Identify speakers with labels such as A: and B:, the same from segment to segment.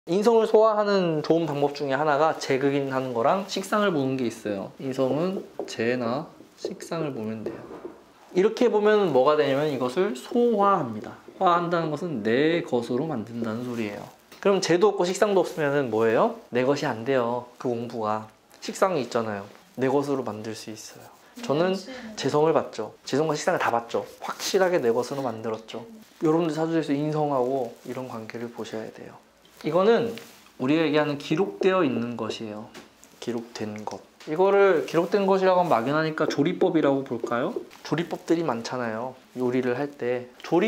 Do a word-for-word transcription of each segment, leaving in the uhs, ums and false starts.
A: 인성을 소화하는 좋은 방법 중에 하나가 재극인 하는 거랑 식상을 보는 게 있어요. 인성은 재나 식상을 보면 돼요. 이렇게 보면 뭐가 되냐면 이것을 소화합니다. 화한다는 것은 내 것으로 만든다는 소리예요. 그럼 재도 없고 식상도 없으면 뭐예요? 내 것이 안 돼요. 그 공부가. 식상이 있잖아요. 내 것으로 만들 수 있어요. 저는 재성을 봤죠. 재성과 식상을 다 봤죠. 확실하게 내 것으로 만들었죠. 여러분들 사주에서 인성하고 이런 관계를 보셔야 돼요. 이거는 우리가 얘기하는 기록되어 있는 것이에요. 기록된 것. 이거를 기록된 것이라고 하면 막연하니까 조리법이라고 볼까요? 조리법들이 많잖아요. 요리를 할 때.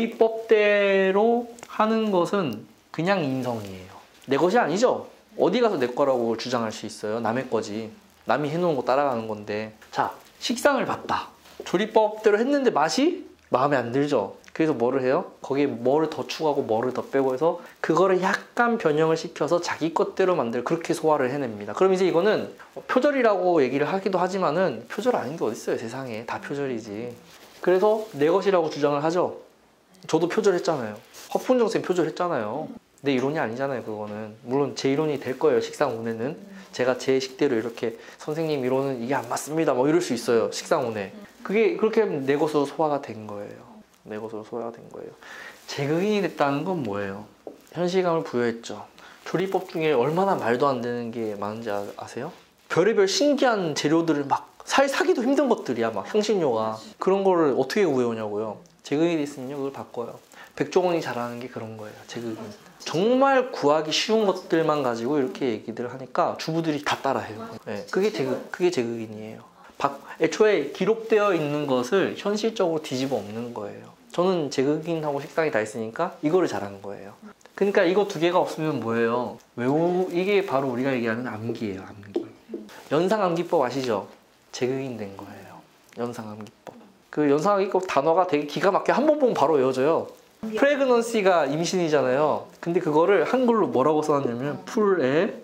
A: 조리법대로 하는 것은 그냥 인성이에요. 내 것이 아니죠? 어디 가서 내 거라고 주장할 수 있어요? 남의 거지. 남이 해놓은 거 따라가는 건데. 자, 식상을 봤다. 조리법대로 했는데 맛이 마음에 안 들죠? 그래서 뭐를 해요? 거기에 뭐를 더 추가하고 뭐를 더 빼고 해서 그거를 약간 변형을 시켜서 자기 것대로 만들 그렇게 소화를 해냅니다. 그럼 이제 이거는 표절이라고 얘기를 하기도 하지만은 표절 아닌 게 어딨어요, 세상에. 다 표절이지. 그래서 내 것이라고 주장을 하죠. 저도 표절했잖아요. 허풍정쌤 표절했잖아요. 내 이론이 아니잖아요, 그거는. 물론 제 이론이 될 거예요, 식상운에는. 제가 제 식대로 이렇게 선생님 이론은 이게 안 맞습니다 뭐 이럴 수 있어요, 식상운에. 그게 그렇게 하면 내 것으로 소화가 된 거예요. 내 것으로 소화가 된 거예요. 재극인이 됐다는 건 뭐예요? 현실감을 부여했죠. 조리법 중에 얼마나 말도 안 되는 게 많은지 아, 아세요? 별의별 신기한 재료들을 막 살 사기도 힘든 것들이야. 막 향신료가. 그런 거를 어떻게 구해오냐고요. 재극인이 됐으면요 그걸 바꿔요. 백종원이 잘하는 게 그런 거예요. 재극인. 정말 구하기 쉬운 것들만 가지고 이렇게 얘기들 하니까 주부들이 다 따라해요. 네, 그게 재극, 그게 재극인이에요. 애초에 기록되어 있는 것을 현실적으로 뒤집어 엎는 거예요. 저는 재극인하고 식상이 다 있으니까 이거를 잘하는 거예요. 그러니까 이거 두 개가 없으면 뭐예요? 외우 이게 바로 우리가 얘기하는 암기예요. 암기. 연상암기법 아시죠? 재극인 된 거예요. 연상암기법. 그 연상암기법 단어가 되게 기가 막혀. 한 번 보면 바로 외워져요. 프레그넌시가 임신이잖아요. 근데 그거를 한글로 뭐라고 써놨냐면 풀에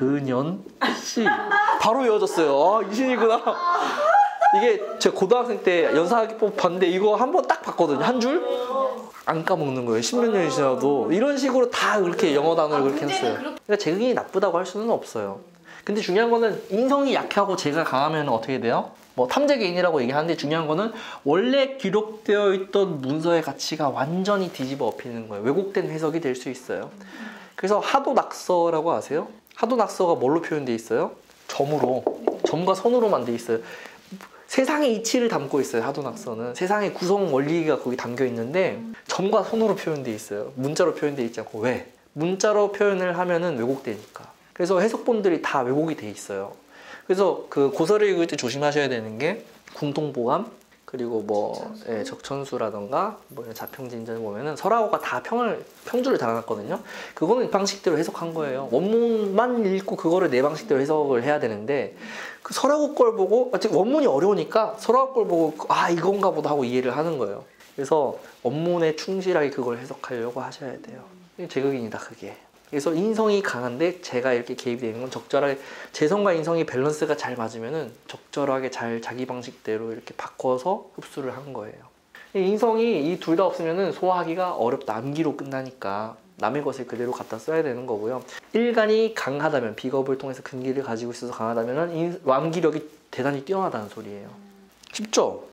A: 근연시. 바로 외워졌어요. 아, 임신이구나. 이게 제가 고등학생 때 연상하기법 봤는데 이거 한 번 딱 봤거든요. 한 줄? 안 까먹는 거예요. 십몇 년이 지나도. 이런 식으로 다 그렇게 영어 단어를 그렇게 했어요. 그러니까 재극인이 나쁘다고 할 수는 없어요. 근데 중요한 거는 인성이 약하고 재가 강하면 어떻게 돼요? 뭐 탐재개인이라고 얘기하는데 중요한 거는 원래 기록되어 있던 문서의 가치가 완전히 뒤집어 엎이는 거예요. 왜곡된 해석이 될 수 있어요. 그래서 하도낙서라고 아세요? 하도낙서가 뭘로 표현되어 있어요? 점으로. 점과 선으로만 돼 있어요. 세상의 이치를 담고 있어요. 하도낙서는. 세상의 구성 원리가 거기 담겨 있는데 점과 선으로 표현되어 있어요. 문자로 표현되어 있지 않고. 왜? 문자로 표현을 하면은 왜곡되니까. 그래서 해석본들이 다 왜곡이 돼 있어요. 그래서 그 고서를 읽을 때 조심하셔야 되는 게 궁통보감 그리고 뭐 예, 적천수라던가 뭐 자평진전 보면은 설하고가 다 평을 평주를 달아놨거든요. 그거는 방식대로 해석한 거예요. 원문만 읽고 그거를 내 방식대로 해석을 해야 되는데 그 설하고 걸 보고 아직 원문이 어려우니까 설하고 걸 보고 아 이건가 보다 하고 이해를 하는 거예요. 그래서 원문에 충실하게 그걸 해석하려고 하셔야 돼요. 재극인이다 그게. 그래서 인성이 강한데 제가 이렇게 개입이 되는 건 적절하게 재성과 인성이 밸런스가 잘 맞으면은 적절하게 잘 자기 방식대로 이렇게 바꿔서 흡수를 한 거예요. 인성이 이 둘 다 없으면은 소화하기가 어렵다. 암기로 끝나니까 남의 것을 그대로 갖다 써야 되는 거고요. 일간이 강하다면 비겁을 통해서 근기를 가지고 있어서 강하다면은 암기력이 대단히 뛰어나다는 소리예요. 쉽죠?